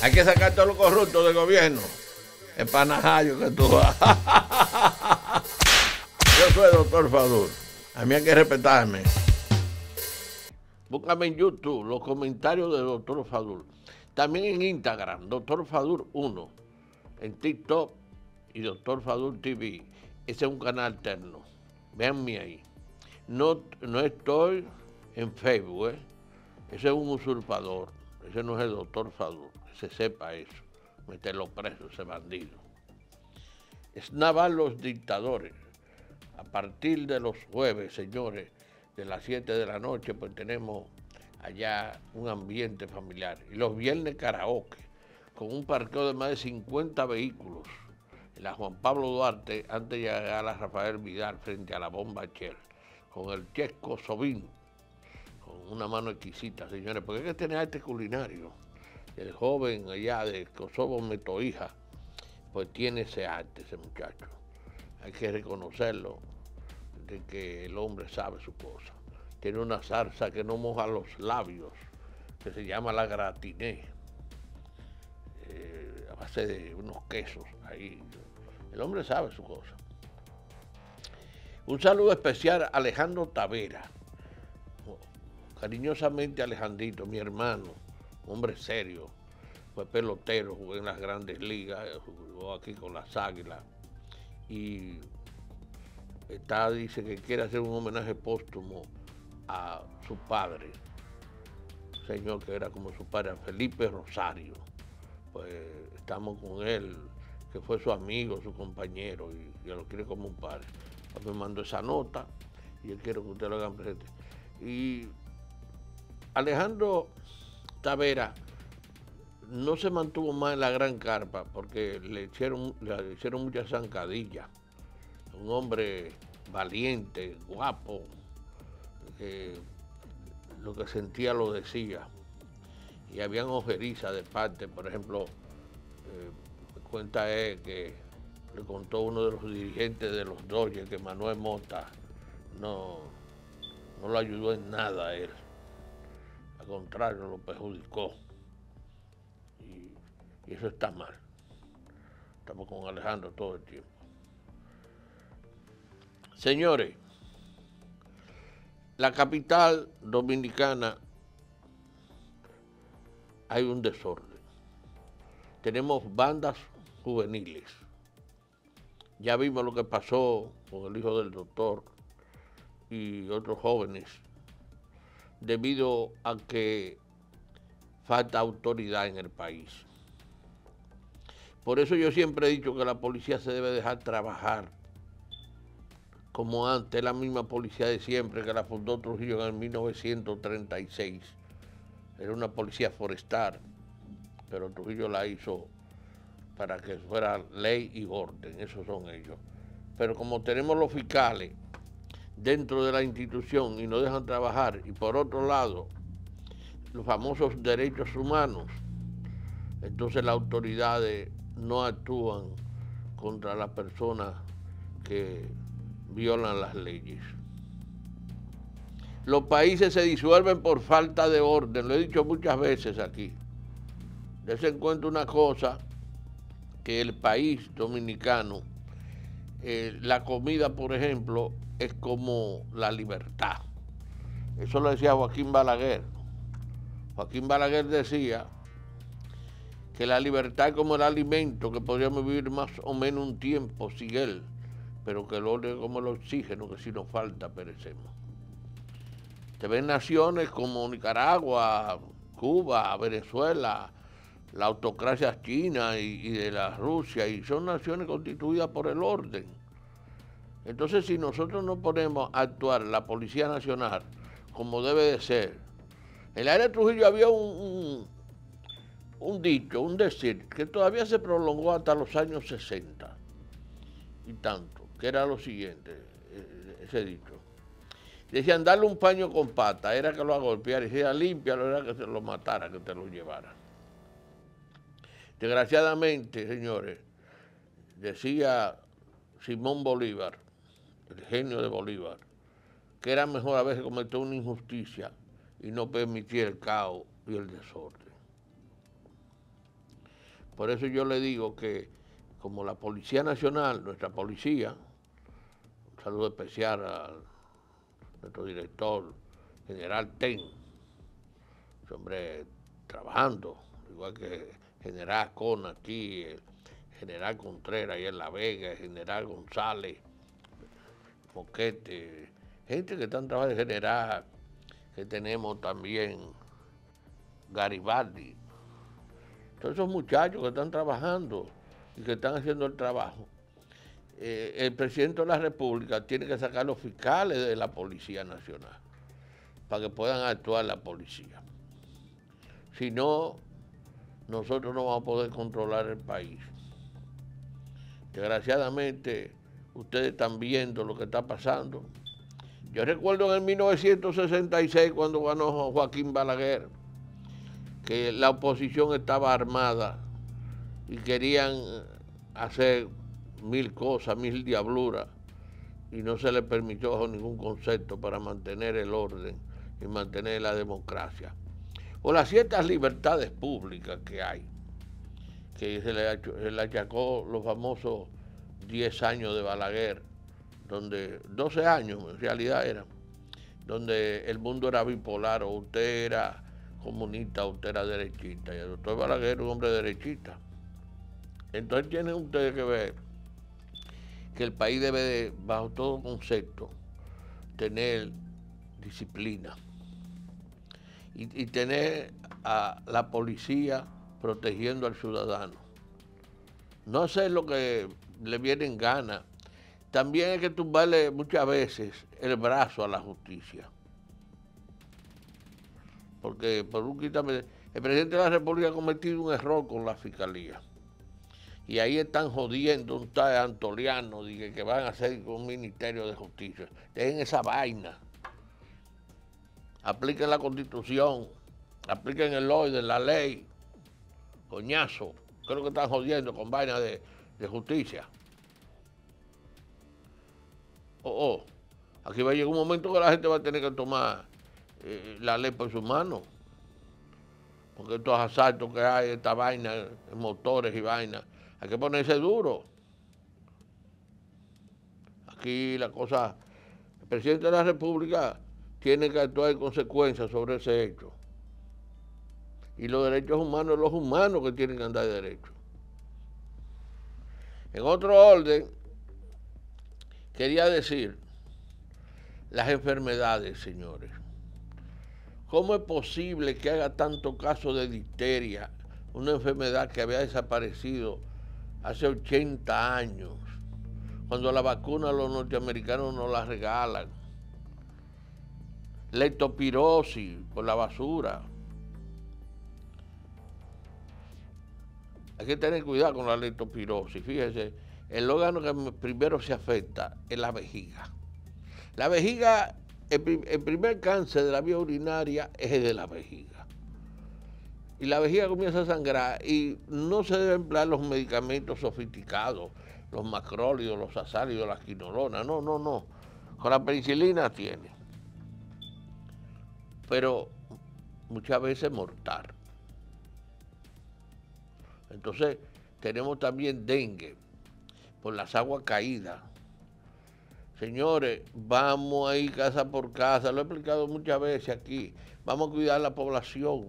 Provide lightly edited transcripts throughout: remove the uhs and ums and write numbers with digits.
Hay que sacar todos los corruptos del gobierno. Es panajayo que tú vas. Yo soy el doctor Fadul. A mí hay que respetarme. Búscame en YouTube los comentarios del doctor Fadul. También en Instagram, doctor Fadul 1. En TikTok y doctor Fadul TV. Ese es un canal alterno. Véanme ahí. No estoy en Facebook, ¿eh? Ese es un usurpador. Ese no es el doctor Fadul. Que se sepa eso. Meterlo preso, ese bandido. Es naval los dictadores. A partir de los jueves, señores, de las 7 de la noche, pues tenemos allá un ambiente familiar. Y los viernes karaoke, con un parqueo de más de 50 vehículos. En la Juan Pablo Duarte, antes de llegar a la Rafael Vidal, frente a la bomba Shell, con el chef Kosobin, con una mano exquisita, señores, porque hay que tener arte culinario. El joven allá de Kosovo Metohija, pues tiene ese arte, ese muchacho. Hay que reconocerlo, de que el hombre sabe su cosa. Tiene una salsa que no moja los labios, que se llama la gratiné, a base de unos quesos ahí. El hombre sabe su cosa. Un saludo especial a Alejandro Tavera, cariñosamente Alejandrito, mi hermano, hombre serio, fue pelotero, jugó en las grandes ligas, jugó aquí con las Águilas y dice que quiere hacer un homenaje póstumo a su padre, señor que era como su padre, Felipe Rosario. Pues estamos con él, que fue su amigo, su compañero, y lo quiere como un padre. Pues me mandó esa nota y yo quiero que usted lo hagan presente. Y Alejandro Tavera no se mantuvo más en la gran carpa porque le hicieron muchas zancadillas. Un hombre valiente, guapo, que lo que sentía lo decía. Y habían ojerizas de parte, por ejemplo, cuenta él que le contó uno de los dirigentes de los Dodgers que Manuel Mota no lo ayudó en nada a él. Al contrario, lo perjudicó. Y eso está mal. Estamos con Alejandro todo el tiempo. Señores, la capital dominicana hay un desorden. Tenemos bandas juveniles. Ya vimos lo que pasó con el hijo del doctor y otros jóvenes, debido a que falta autoridad en el país. Por eso yo siempre he dicho que la policía se debe dejar trabajar como antes, la misma policía de siempre, que la fundó Trujillo en el 1936. Era una policía forestal, pero Trujillo la hizo para que fuera ley y orden, esos son ellos. Pero como tenemos los fiscales dentro de la institución y no dejan trabajar, y por otro lado, los famosos derechos humanos, entonces las autoridades no actúan contra las personas que violan las leyes. Los países se disuelven por falta de orden, lo he dicho muchas veces aquí. Dense en cuenta una cosa, que el país dominicano, la comida, por ejemplo, es como la libertad. Eso lo decía Joaquín Balaguer. Joaquín Balaguer decía que la libertad es como el alimento, que podríamos vivir más o menos un tiempo sin él, pero que el orden es como el oxígeno, que si nos falta perecemos. Se ven naciones como Nicaragua, Cuba, Venezuela, la autocracia china y de la Rusia, y son naciones constituidas por el orden. Entonces, si nosotros no ponemos a actuar la Policía Nacional como debe de ser, en el área de Trujillo había un dicho, un decir, que todavía se prolongó hasta los años 60 y tanto, que era lo siguiente, ese dicho. Decían, darle un paño con pata, era que lo golpeara, y si era limpiarlo, era que se lo matara, que te lo llevara. Desgraciadamente, señores, decía Simón Bolívar, el genio de Bolívar, que era mejor a veces cometer una injusticia y no permitir el caos y el desorden. Por eso yo le digo que como la Policía Nacional, nuestra policía, un saludo especial a nuestro director, general Ten, ese hombre trabajando, igual que general Cona aquí, el general Contreras ahí en La Vega, el general González, Moquete, gente que están trabajando, el general, que tenemos también Garibaldi, todos esos muchachos que están trabajando y que están haciendo el trabajo. El presidente de la República tiene que sacar los fiscales de la Policía Nacional para que puedan actuar la policía. Si no, nosotros no vamos a poder controlar el país. Desgraciadamente, ustedes están viendo lo que está pasando. Yo recuerdo en el 1966, cuando ganó Joaquín Balaguer, que la oposición estaba armada y querían hacer mil cosas, mil diabluras, y no se les permitió bajo ningún concepto para mantener el orden y mantener la democracia. O las ciertas libertades públicas que hay, que se le achacó los famosos 10 años de Balaguer, donde 12 años en realidad eran, donde el mundo era bipolar, o usted era comunista o usted era derechista, y el doctor Balaguer era un hombre derechista. Entonces tienen ustedes que ver que el país debe de, bajo todo concepto, tener disciplina y tener a la policía protegiendo al ciudadano. No hacer lo que le viene en gana. También hay que tumbarle muchas veces el brazo a la justicia. Porque por un quítame, el presidente de la República ha cometido un error con la fiscalía. Y ahí están jodiendo un tal Antoliano, que van a hacer un ministerio de justicia. Dejen esa vaina. Apliquen la Constitución, apliquen el orden, la ley. Coñazo, creo que están jodiendo con vaina de justicia. Aquí va a llegar un momento que la gente va a tener que tomar la ley por sus manos. Porque estos asaltos que hay, esta vaina, motores y vainas, hay que ponerse duro. Aquí la cosa, el presidente de la República tiene que actuar en consecuencia sobre ese hecho. Y los derechos humanos, los humanos que tienen que andar de derecho. En otro orden, quería decir, las enfermedades, señores. ¿Cómo es posible que haga tanto caso de difteria, una enfermedad que había desaparecido hace 80 años, cuando la vacuna los norteamericanos nos la regalan? Leptospirosis por la basura. Hay que tener cuidado con la leptospirosis. Fíjese, el órgano que primero se afecta es la vejiga. La vejiga, el primer cáncer de la vía urinaria es el de la vejiga. Y la vejiga comienza a sangrar y no se deben emplear los medicamentos sofisticados, los macrólidos, los azálidos, las quinolonas. No. Con la penicilina tiene. Pero muchas veces mortal. Entonces, tenemos también dengue por las aguas caídas. Señores, vamos a ir casa por casa, lo he explicado muchas veces aquí, vamos a cuidar la población.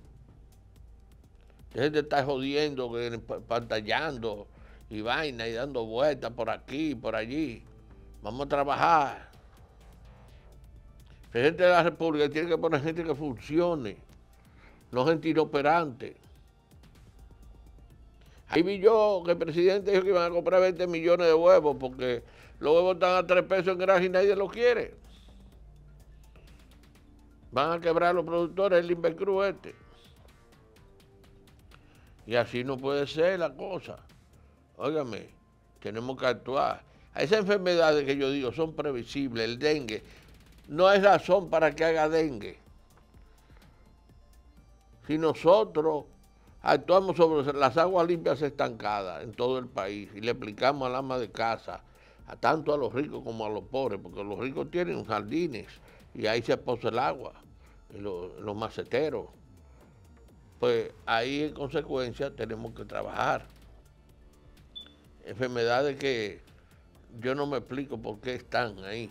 Dejen de estar jodiendo, pantallando y vaina y dando vueltas por aquí y por allí. Vamos a trabajar. El presidente de la República tiene que poner gente que funcione, no gente inoperante. Ahí vi yo que el presidente dijo que iban a comprar 20 millones de huevos porque los huevos están a 3 pesos en granja y nadie los quiere. Van a quebrar los productores el Invercruz este. Y así no puede ser la cosa. Óigame, tenemos que actuar. A esas enfermedades que yo digo son previsibles, el dengue, no hay razón para que haga dengue. Si nosotros actuamos sobre las aguas limpias estancadas en todo el país y le explicamos al ama de casa, tanto a los ricos como a los pobres, porque los ricos tienen jardines y ahí se posa el agua, en los maceteros. pues ahí en consecuencia tenemos que trabajar. Enfermedades que yo no me explico por qué están ahí.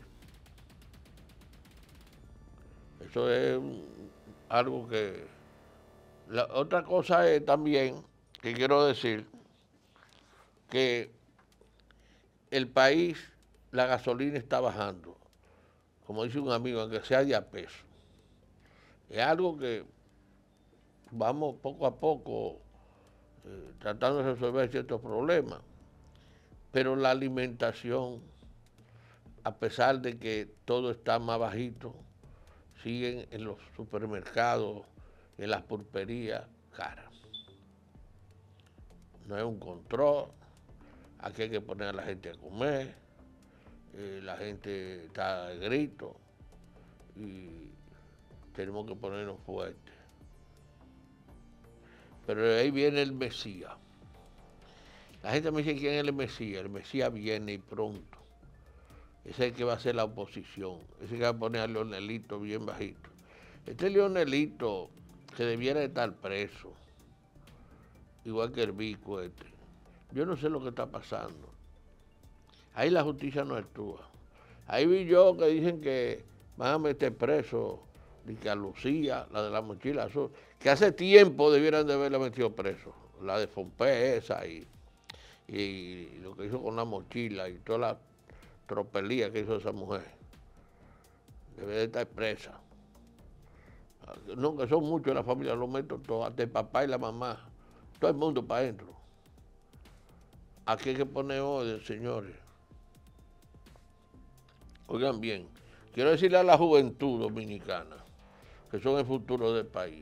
Eso es algo que... La otra cosa es también que quiero decir que el país, la gasolina está bajando, como dice un amigo, aunque sea de a peso. Es algo que vamos poco a poco tratando de resolver ciertos problemas, pero la alimentación, a pesar de que todo está más bajito, siguen en los supermercados, en las pulperías, caras. No hay un control, aquí hay que poner a la gente a comer, la gente está de grito y tenemos que ponernos fuertes. Pero ahí viene el Mesías. La gente me dice, ¿quién es el Mesías? El Mesías viene y pronto. Ese es el que va a ser la oposición. Ese es el que va a poner a Leonelito bien bajito. Este Leonelito que debiera estar preso, igual que el Vico este. Yo no sé lo que está pasando. Ahí la justicia no actúa. Ahí vi yo que dicen que van a meter preso a Lucía, la de la mochila azul, que hace tiempo debieran de haberla metido preso. La de Fompe esa y lo que hizo con la mochila y toda la tropelía que hizo esa mujer. Debe de estar presa. No, que son muchos de la familia, los meto todos, hasta el papá y la mamá, todo el mundo para adentro. Aquí hay que poner orden, señores. Oigan bien, quiero decirle a la juventud dominicana, que son el futuro del país,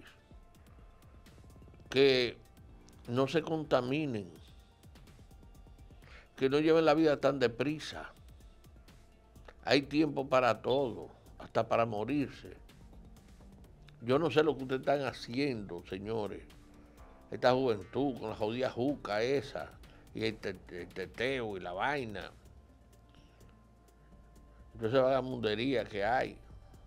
que no se contaminen, que no lleven la vida tan deprisa. Hay tiempo para todo, hasta para morirse. Yo no sé lo que ustedes están haciendo, señores. Esta juventud con la jodida juca esa, y el teteo y la vaina. Entonces la mundería que hay.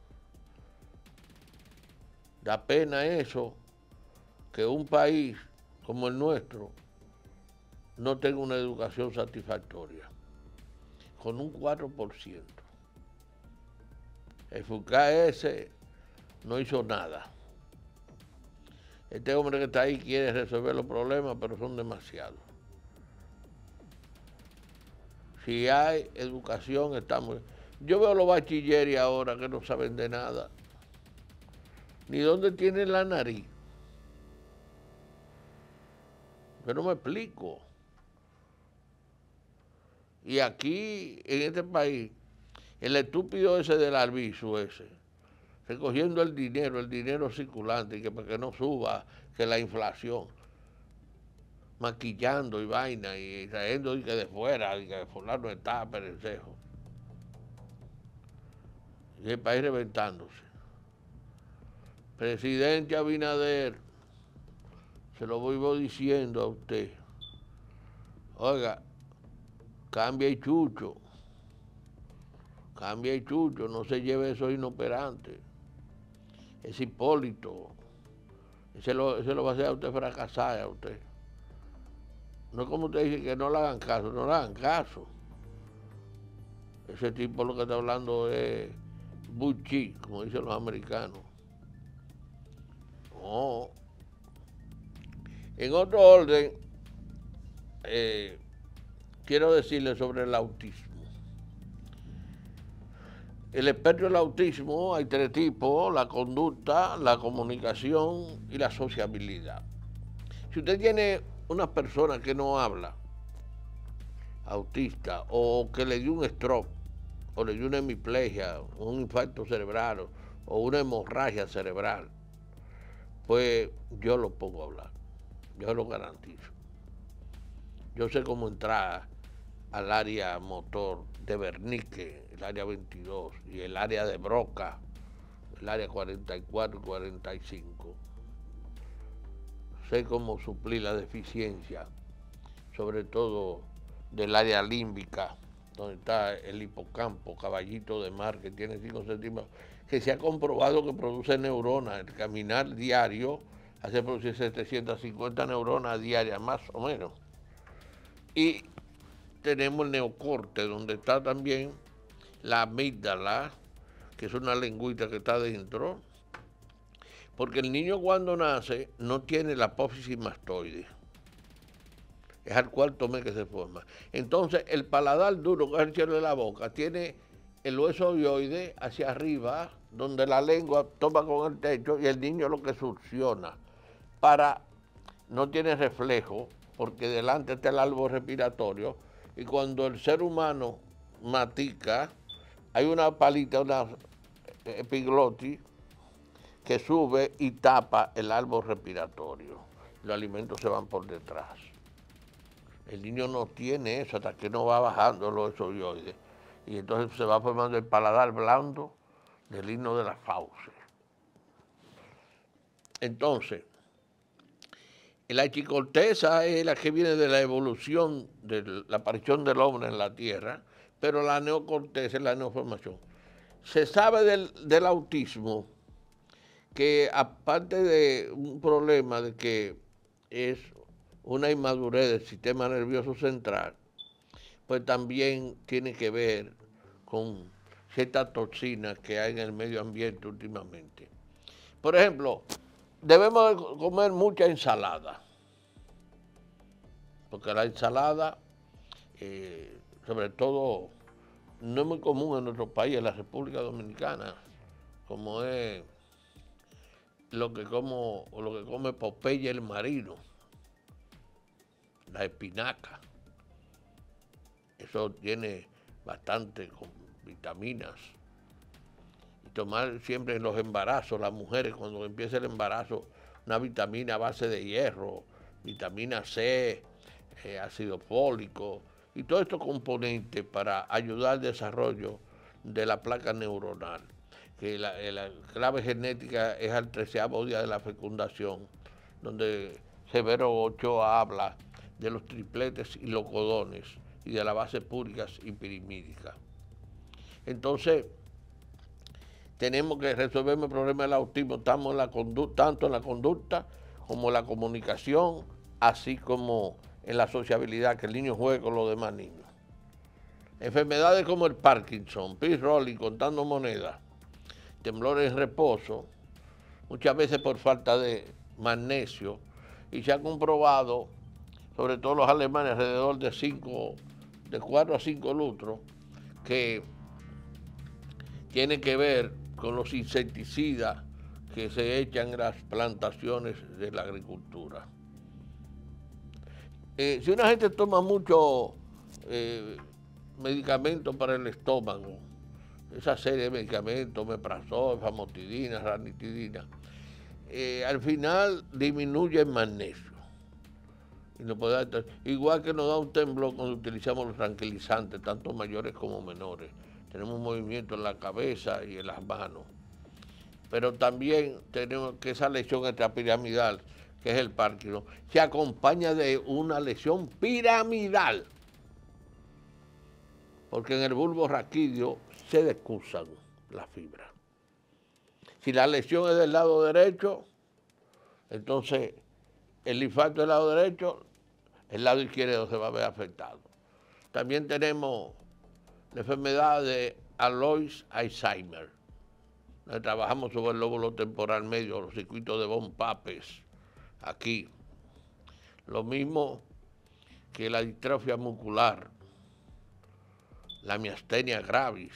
Da pena eso, que un país como el nuestro no tenga una educación satisfactoria, con un 4%. El FUCA no hizo nada. Este hombre que está ahí quiere resolver los problemas, pero son demasiados. Si hay educación, estamos... Yo veo los bachilleres ahora que no saben de nada, ni dónde tienen la nariz. Yo no me explico. Y aquí, en este país, el estúpido ese del Albizu ese, recogiendo el dinero circulante, que para que no suba, que la inflación, maquillando y vaina, y trayendo y que de fuera, y que fulano está perencejo. Y el país reventándose. Presidente Abinader, se lo voy diciendo a usted, oiga, cambia el chucho, no se lleve esos inoperantes. Ese Hipólito, ese lo va a hacer a usted fracasar, a usted. No es como usted dice que no le hagan caso, no le hagan caso. Ese tipo lo que está hablando es bullshit, como dicen los americanos. No. En otro orden, quiero decirle sobre el autismo. El espectro del autismo hay 3 tipos: la conducta, la comunicación y la sociabilidad. Si usted tiene una persona que no habla, autista, o que le dio un stroke, o le dio una hemiplegia, un infarto cerebral, o una hemorragia cerebral, pues yo lo pongo a hablar, yo lo garantizo. Yo sé cómo entrar al área motor de Bernique, el área 22, y el área de Broca, el área 44 y 45. Sé cómo suplir la deficiencia, sobre todo del área límbica, donde está el hipocampo, caballito de mar, que tiene 5 centímetros, que se ha comprobado que produce neuronas. El caminar diario hace producir 750 neuronas diarias, más o menos. Y tenemos el neocorte, donde está también la amígdala, que es una lengüita que está dentro, porque el niño cuando nace no tiene la apófisis mastoide. Es al cuarto mes que se forma. Entonces, el paladar duro, que es el cielo de la boca, tiene el hueso ovoide hacia arriba, donde la lengua toma con el techo y el niño lo que succiona. No tiene reflejo, porque delante está el árbol respiratorio, y cuando el ser humano matica, hay una palita, una epiglotis, que sube y tapa el árbol respiratorio. Los alimentos se van por detrás. El niño no tiene eso hasta que no va bajando los esofioides. Y entonces se va formando el paladar blando del himno de las fauces. Entonces, la archicorteza es la que viene de la evolución, de la aparición del hombre en la Tierra, pero la neocorteza es la neoformación. Se sabe del autismo que, aparte de un problema de que es una inmadurez del sistema nervioso central, pues también tiene que ver con ciertas toxinas que hay en el medio ambiente últimamente. Por ejemplo, debemos comer mucha ensalada, porque la ensalada, sobre todo, no es muy común en nuestro país, en la República Dominicana, como es lo que come Popeye el marino, la espinaca. Eso tiene bastante con vitaminas. Y tomar siempre en los embarazos, las mujeres cuando empieza el embarazo, una vitamina a base de hierro, vitamina C, ácido fólico, y todos estos componentes para ayudar al desarrollo de la placa neuronal. Que la clave genética es al 13º día de la fecundación, donde Severo Ochoa habla de los tripletes y los codones y de las bases púricas y pirimídicas. Entonces, tenemos que resolver el problema del autismo, estamos en la conducta, tanto en la conducta como en la comunicación, así como en la sociabilidad, que el niño juegue con los demás niños. Enfermedades como el Parkinson, P-Rolling, contando monedas, temblores en reposo, muchas veces por falta de magnesio, y se ha comprobado, sobre todo los alemanes, alrededor de 4 a 5 lustros, que tiene que ver con los insecticidas que se echan en las plantaciones de la agricultura. Si una gente toma mucho medicamentos para el estómago, esa serie de medicamentos, omeprazol, famotidina, ranitidina, al final disminuye el magnesio. Igual que nos da un temblor cuando utilizamos los tranquilizantes, tanto mayores como menores. Tenemos un movimiento en la cabeza y en las manos. Pero también tenemos que esa lesión extrapiramidal, que es el Parkinson, se acompaña de una lesión piramidal. Porque en el bulbo raquídeo se descusan las fibras. Si la lesión es del lado derecho, entonces el infarto del lado derecho, el lado izquierdo se va a ver afectado. También tenemos la enfermedad de Alois Alzheimer. Trabajamos sobre el lóbulo temporal medio, los circuitos de von Papes, aquí. Lo mismo que la distrofia muscular, la miastenia gravis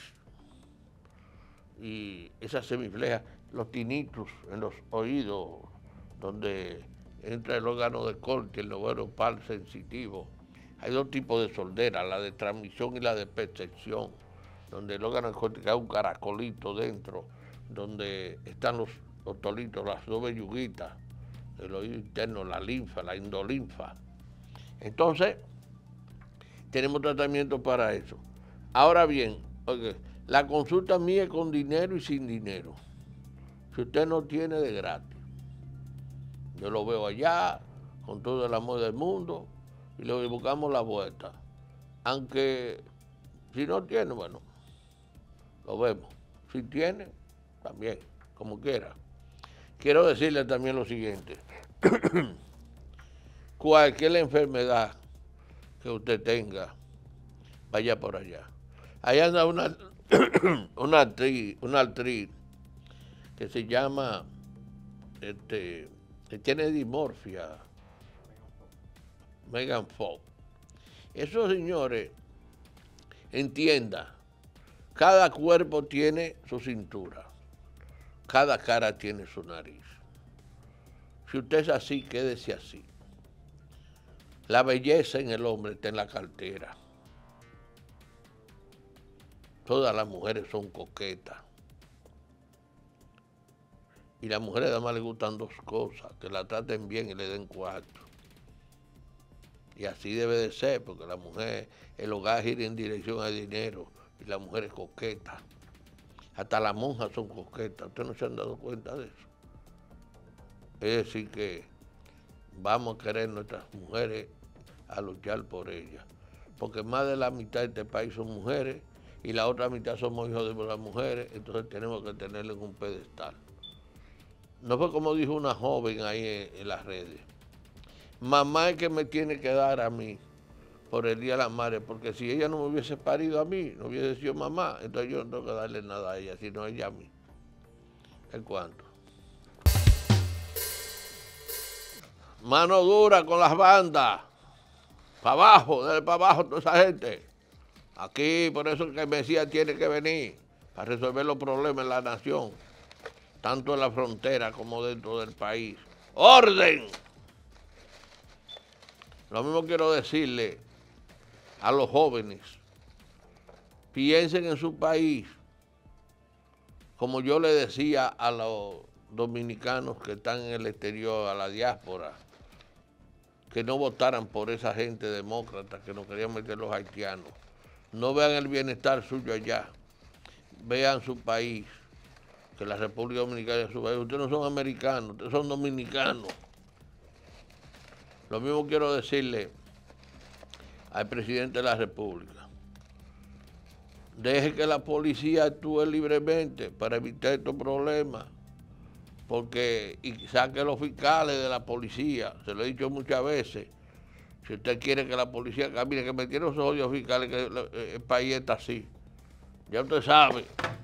y esas semiflejas, los tinnitus en los oídos, donde entra el órgano de corte, el noveno par sensitivo. Hay dos tipos de sordera, la de transmisión y la de percepción, donde el órgano de corte hay un caracolito dentro, donde están los tolitos, las dos velluguitas, el oído interno, la linfa, la endolinfa. Entonces, tenemos tratamiento para eso. Ahora bien, la consulta mía es con dinero y sin dinero. Si usted no tiene, de gratis. Yo lo veo allá, con todo el amor del mundo, y le buscamos la vuelta. Aunque, si no tiene, bueno, lo vemos. Si tiene, también, como quiera. Quiero decirle también lo siguiente. cualquier enfermedad que usted tenga, vaya por allá. Allá anda una actriz que se llama, que tiene dimorfia, Megan Fox. Esos señores, entienda, cada cuerpo tiene su cintura, cada cara tiene su nariz. Si usted es así, quédese así. La belleza en el hombre está en la cartera. Todas las mujeres son coquetas. Y las mujeres además les gustan dos cosas, que la traten bien y le den cuarto. Y así debe de ser, porque la mujer, el hogar gira en dirección al dinero y la mujer es coqueta. Hasta las monjas son coquetas. ¿Ustedes no se han dado cuenta de eso? Es decir que vamos a querer nuestras mujeres a luchar por ellas. Porque más de la mitad de este país son mujeres y la otra mitad somos hijos de las mujeres, entonces tenemos que tenerles un pedestal. No fue como dijo una joven ahí en las redes. Mamá es que me tiene que dar a mí por el Día de la Madre, porque si ella no me hubiese parido a mí, no hubiese sido mamá, entonces yo no tengo que darle nada a ella, sino ella a mí. ¿En cuánto? Mano dura con las bandas. Para abajo, dale para abajo toda esa gente. Aquí, por eso que el Mesías tiene que venir, para resolver los problemas en la nación, tanto en la frontera como dentro del país. ¡Orden! Lo mismo quiero decirle a los jóvenes, piensen en su país, como yo le decía a los dominicanos que están en el exterior, a la diáspora, que no votaran por esa gente demócrata que nos querían meter los haitianos. No vean el bienestar suyo allá, vean su país, que la República Dominicana es su país. Ustedes no son americanos, ustedes son dominicanos. Lo mismo quiero decirle al presidente de la República. Deje que la policía actúe libremente para evitar estos problemas, y saque los fiscales de la policía. Se lo he dicho muchas veces. Si usted quiere que la policía camine, que me tiene los odios fiscales, que el país está así. Ya usted sabe.